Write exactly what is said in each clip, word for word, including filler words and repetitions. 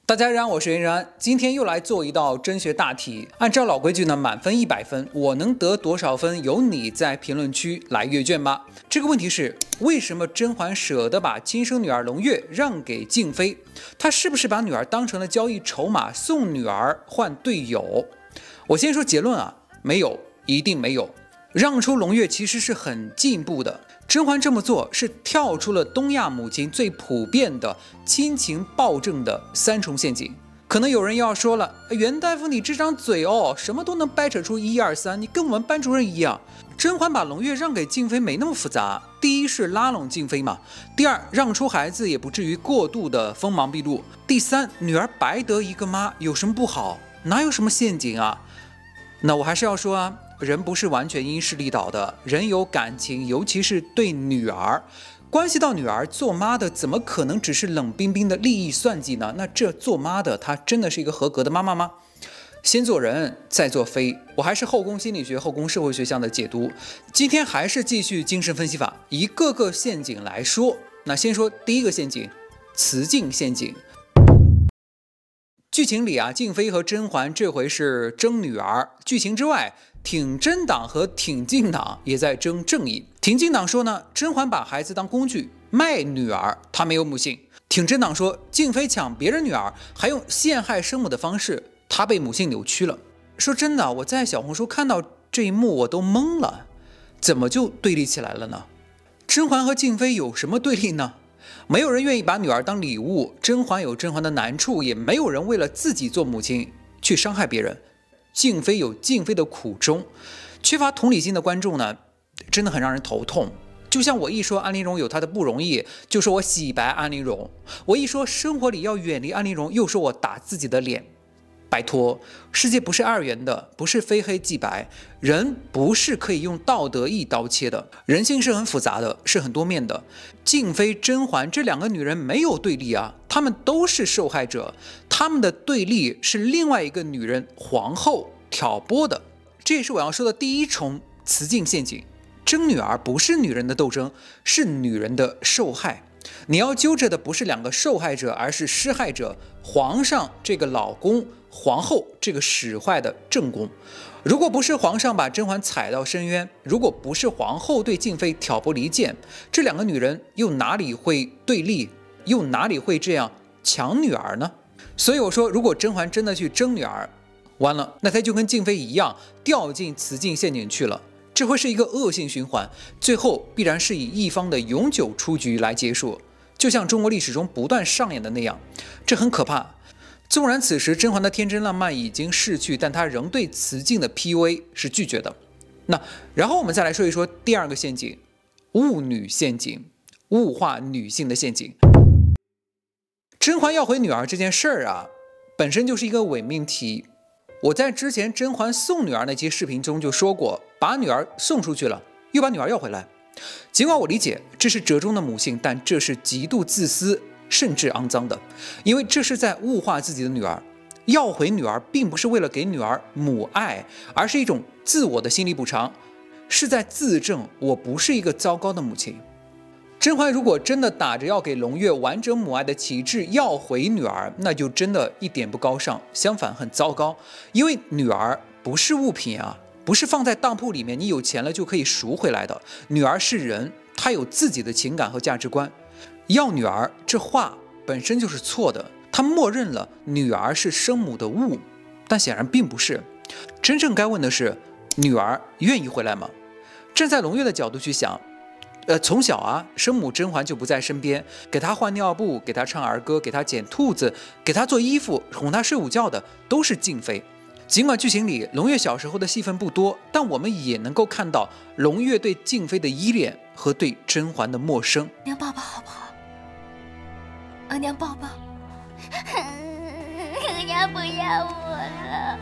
大家好，我是袁然，今天又来做一道真学大题。按照老规矩呢，满分一百分，我能得多少分，由你在评论区来阅卷吧。这个问题是，为什么甄嬛舍得把亲生女儿胧月让给静妃？她是不是把女儿当成了交易筹码，送女儿换队友？我先说结论啊，没有，一定没有。让出胧月其实是很进步的。甄嬛这么做是跳出了东亚母亲最普遍的亲情暴政的三重陷阱。可能有人要说了，袁大夫你这张嘴哦，什么都能掰扯出一二三，你跟我们班主任一样。甄嬛把胧月让给静妃没那么复杂，第一是拉拢静妃嘛，第二让出孩子也不至于过度的锋芒毕露，第三女儿白得一个妈有什么不好？哪有什么陷阱啊？那我还是要说啊，人不是完全因势利导的，人有感情，尤其是对女儿，关系到女儿，做妈的怎么可能只是冷冰冰的利益算计呢？那这做妈的，她真的是一个合格的妈妈吗？先做人，再做妃。我还是后宫心理学、后宫社会学项的解读。今天还是继续精神分析法，一个个陷阱来说。那先说第一个陷阱，雌竞陷阱。剧情里啊，静妃和甄嬛这回是争女儿。剧情之外，挺真党和挺进党也在争正义。挺进党说呢，甄嬛把孩子当工具卖女儿，她没有母性。挺真党说，静妃抢别人女儿，还用陷害生母的方式，她被母性扭曲了。说真的，我在小红书看到这一幕我都懵了，怎么就对立起来了呢？甄嬛和静妃有什么对立呢？没有人愿意把女儿当礼物，甄嬛有甄嬛的难处，也没有人为了自己做母亲去伤害别人。静妃有静妃的苦衷，缺乏同理心的观众呢，真的很让人头痛。就像我一说安陵容有她的不容易，就说我洗白安陵容；我一说生活里要远离安陵容，又说我打自己的脸。拜托，世界不是二元的，不是非黑即白，人不是可以用道德一刀切的，人性是很复杂的，是很多面的。静妃、甄嬛这两个女人没有对立啊，她们都是受害者，她们的对立是另外一个女人皇后挑拨的。这也是我要说的第一重雌竞陷阱。争女儿不是女人的斗争，是女人的受害。你要揪着的不是两个受害者，而是施害者，皇上这个老公，皇后这个使坏的正宫。如果不是皇上把甄嬛踩到深渊，如果不是皇后对静妃挑拨离间，这两个女人又哪里会对立，又哪里会这样抢女儿呢？所以我说，如果甄嬛真的去争女儿，完了，那她就跟静妃一样掉进雌竞陷阱去了，这会是一个恶性循环，最后必然是以一方的永久出局来结束，就像中国历史中不断上演的那样，这很可怕。纵然此时甄嬛的天真浪漫已经逝去，但她仍对雌竞的 P U A 是拒绝的。那然后我们再来说一说第二个陷阱，物女陷阱，物化女性的陷阱。甄嬛要回女儿这件事儿啊，本身就是一个伪命题。我在之前甄嬛送女儿那期视频中就说过，把女儿送出去了，又把女儿要回来。尽管我理解这是折中的母性，但这是极度自私甚至肮脏的，因为这是在物化自己的女儿。要回女儿并不是为了给女儿母爱，而是一种自我的心理补偿，是在自证我不是一个糟糕的母亲。甄嬛如果真的打着要给胧月完整母爱的旗帜要回女儿，那就真的一点不高尚，相反很糟糕。因为女儿不是物品啊，不是放在当铺里面你有钱了就可以赎回来的。女儿是人，她有自己的情感和价值观。要女儿这话本身就是错的，她默认了女儿是生母的物，但显然并不是。真正该问的是，女儿愿意回来吗？站在胧月的角度去想，呃，从小啊，生母甄嬛就不在身边，给她换尿布，给她唱儿歌，给她捡兔子，给她做衣服，哄她睡午觉的都是静妃。尽管剧情里胧月小时候的戏份不多，但我们也能够看到胧月对静妃的依恋和对甄嬛的陌生。 娘抱抱好不好？额娘抱抱。 额娘不要我了。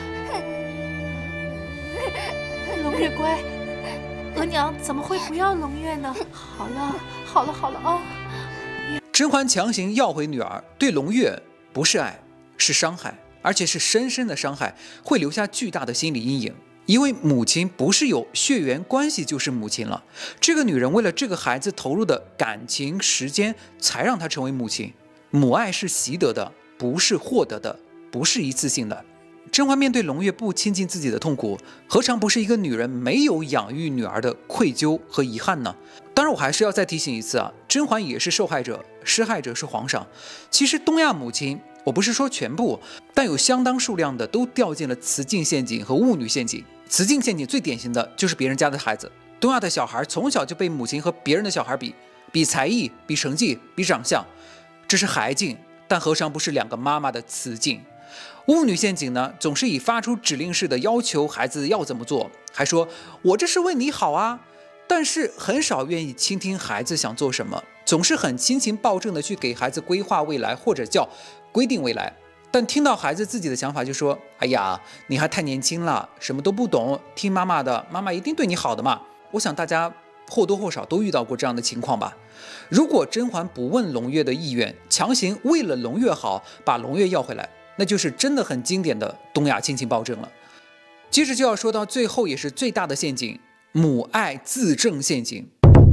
胧月乖，额娘怎么会不要胧月呢？好了，好了，好了啊！ 甄嬛强行要回女儿，对胧月不是爱，是伤害，而且是深深的伤害，会留下巨大的心理阴影。因为母亲不是有血缘关系就是母亲了，这个女人为了这个孩子投入的感情、时间，才让她成为母亲。母爱是习得的， 不是获得的，不是一次性的。甄嬛面对胧月不亲近自己的痛苦，何尝不是一个女人没有养育女儿的愧疚和遗憾呢？当然，我还是要再提醒一次啊，甄嬛也是受害者，施害者是皇上。其实东亚母亲，我不是说全部，但有相当数量的都掉进了雌竞陷阱和物女陷阱。雌竞陷阱最典型的就是别人家的孩子，东亚的小孩从小就被母亲和别人的小孩比，比才艺，比成绩，比长相，这是孩竞，但何尝不是两个妈妈的雌竞？物女陷阱呢，总是以发出指令式的要求孩子要怎么做，还说我这是为你好啊，但是很少愿意倾听孩子想做什么，总是很亲情暴政的去给孩子规划未来，或者叫规定未来。但听到孩子自己的想法就说，哎呀，你还太年轻了，什么都不懂，听妈妈的，妈妈一定对你好的嘛。我想大家或多或少都遇到过这样的情况吧。如果甄嬛不问胧月的意愿，强行为了胧月好把胧月要回来，那就是真的很经典的东亚亲情暴政了。接着就要说到最后也是最大的陷阱，母爱自证陷阱。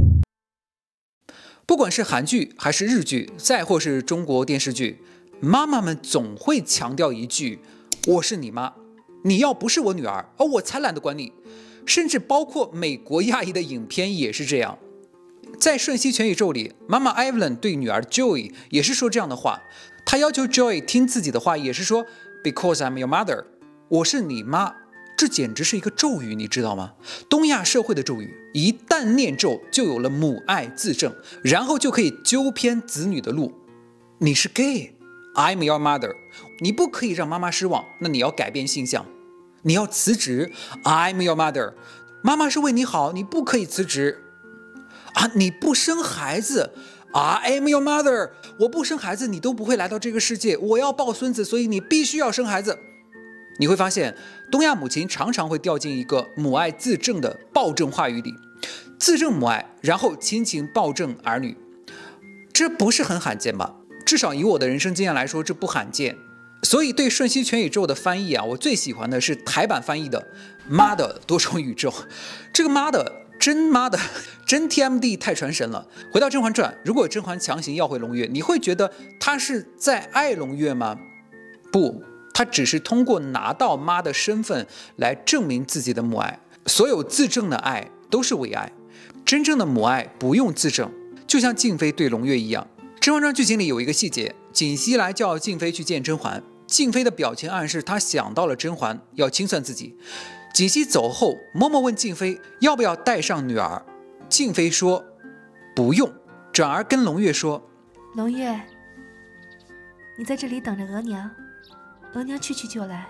不管是韩剧还是日剧，再或是中国电视剧，妈妈们总会强调一句，我是你妈，你要不是我女儿，而我才懒得管你。甚至包括美国亚裔的影片也是这样。在《瞬息全宇宙》里，妈妈 Evelyn 对女儿 Joy 也是说这样的话，她要求 Joy 听自己的话，也是说 Because I'm your mother， 我是你妈。这简直是一个咒语，你知道吗？东亚社会的咒语，一旦念咒就有了母爱自证，然后就可以纠偏子女的路。你是 gay， I'm your mother， 你不可以让妈妈失望，那你要改变性向，你要辞职 I'm your mother， 妈妈是为你好，你不可以辞职啊！你不生孩子 I'm your mother， 我不生孩子你都不会来到这个世界，我要抱孙子，所以你必须要生孩子。你会发现东亚母亲常常会掉进一个母爱自证的暴政话语里，自证母爱，然后亲情暴政儿女，这不是很罕见吧？至少以我的人生经验来说，这不罕见。所以对瞬息全宇宙的翻译啊，我最喜欢的是台版翻译的妈的多重宇宙。这个妈的真妈的真 T M D 太传神了。回到甄嬛传，如果甄嬛强行要回胧月，你会觉得她是在爱胧月吗？不，她只是通过拿到妈的身份来证明自己的母爱。所有自证的爱都是伪爱，真正的母爱不用自证，就像静妃对胧月一样。甄嬛传剧情里有一个细节，锦汐来叫静妃去见甄嬛，静妃的表情暗示她想到了甄嬛要清算自己。锦汐走后，嬷嬷问静妃要不要带上女儿，静妃说不用，转而跟胧月说， 胧月，你在这里等着额娘，额娘去去就来。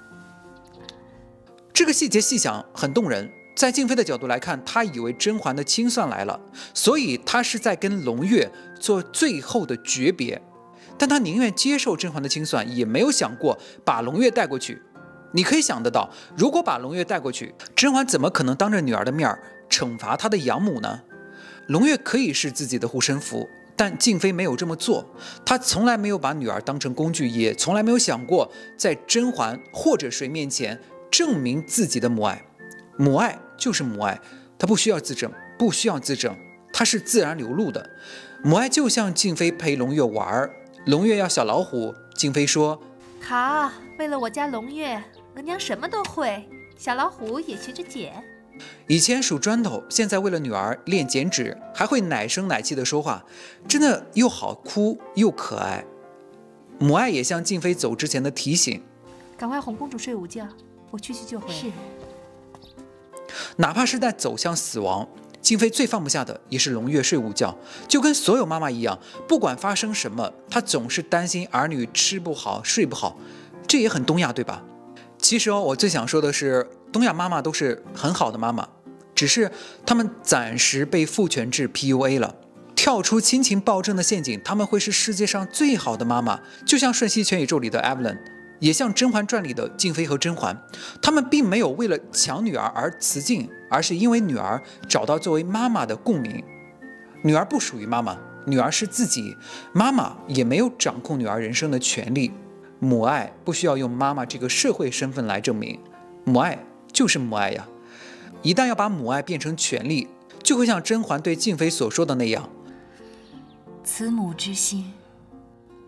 这个细节细想很动人。在静妃的角度来看，她以为甄嬛的清算来了，所以她是在跟胧月做最后的诀别，但她宁愿接受甄嬛的清算，也没有想过把胧月带过去。你可以想得到，如果把胧月带过去，甄嬛怎么可能当着女儿的面惩罚她的养母呢？胧月可以是自己的护身符，但静妃没有这么做，她从来没有把女儿当成工具，也从来没有想过在甄嬛或者谁面前证明自己的母爱。母爱就是母爱，它不需要自证，不需要自证，它是自然流露的。母爱就像静妃陪胧月玩，胧月要小老虎，静妃说好，为了我家胧月，额娘什么都会，小老虎也学着捡。 以前数砖头，现在为了女儿练剪纸，还会奶声奶气的说话，真的又好哭又可爱。母爱也像静妃走之前的提醒， 赶快哄公主睡午觉，我去去就回。是。 哪怕是在走向死亡，静妃最放不下的也是胧月睡午觉，就跟所有妈妈一样，不管发生什么，她总是担心儿女吃不好睡不好，这也很东亚对吧？其实哦，我最想说的是，东亚妈妈都是很好的妈妈，只是她们暂时被父权制 P U A 了，跳出亲情暴政的陷阱，她们会是世界上最好的妈妈，就像瞬息全宇宙里的 Evelyn，也像《甄嬛传》里的静妃和甄嬛，他们并没有为了抢女儿而辞境，而是因为女儿找到作为妈妈的共鸣。女儿不属于妈妈，女儿是自己，妈妈也没有掌控女儿人生的权利。母爱不需要用妈妈这个社会身份来证明，母爱就是母爱呀。一旦要把母爱变成权利，就会像甄嬛对静妃所说的那样： 慈母之心，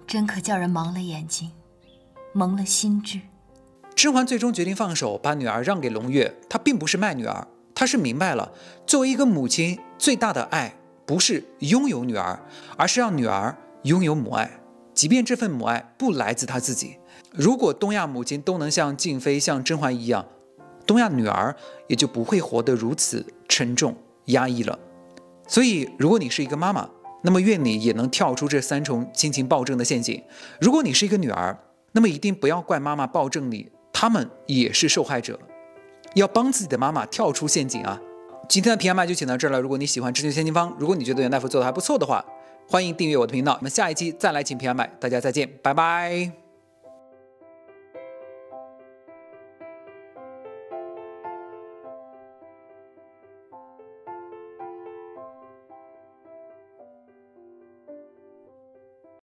真可叫人盲了眼睛，蒙了心智。 甄嬛最终决定放手，把女儿让给胧月。她并不是卖女儿，她是明白了，作为一个母亲，最大的爱不是拥有女儿，而是让女儿拥有母爱，即便这份母爱不来自她自己。如果东亚母亲都能像静妃、像甄嬛一样，东亚女儿也就不会活得如此沉重压抑了。所以，如果你是一个妈妈，那么愿你也能跳出这三重亲情暴政的陷阱。如果你是一个女儿，那么一定不要怪妈妈暴政你，他们也是受害者，要帮自己的妈妈跳出陷阱啊！今天的平安麦就请到这儿了。如果你喜欢知行千金方，如果你觉得袁大夫做的还不错的话，欢迎订阅我的频道。我们下一期再来请平安麦，大家再见，拜拜。